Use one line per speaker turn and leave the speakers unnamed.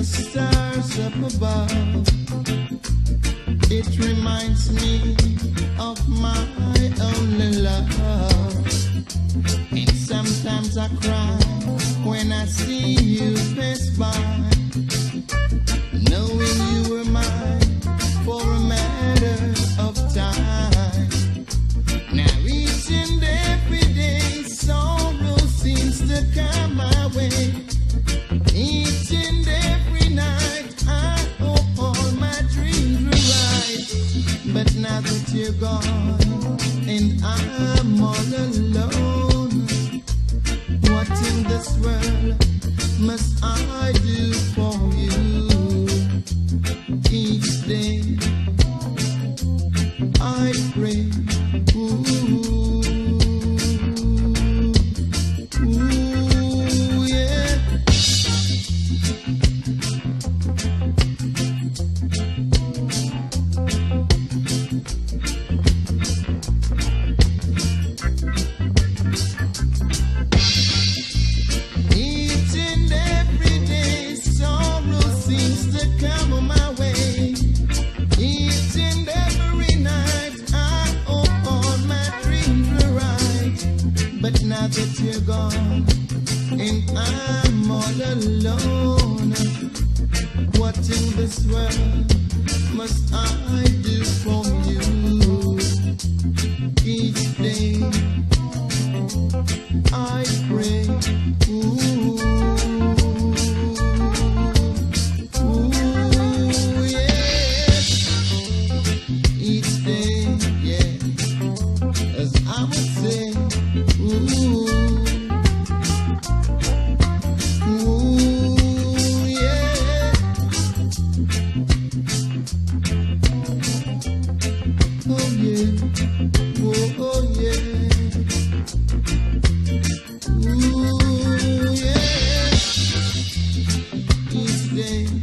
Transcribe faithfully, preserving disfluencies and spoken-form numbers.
the stars up above. It reminds me of my only love. And sometimes I cry when I see you pass by, knowing you were mine for a matter of time. Now each and every day sorrow seems to come my way. Each and every night I hope all my dreams were right. But now that you're gone and I'm all alone, what in this world must I do for you? Each day I pray, ooh, ooh, yeah. Each and every day sorrow seems to come my way. Each and every night I hope all my dreams were right. But now that you're gone and I'm all alone, what in this world must I do for you? Each day I pray, ooh, ooh, yeah. Each day, yeah, as I would say, ooh, ooh, yeah. Oh yeah, oh, oh yeah. Ooh, yeah. Each day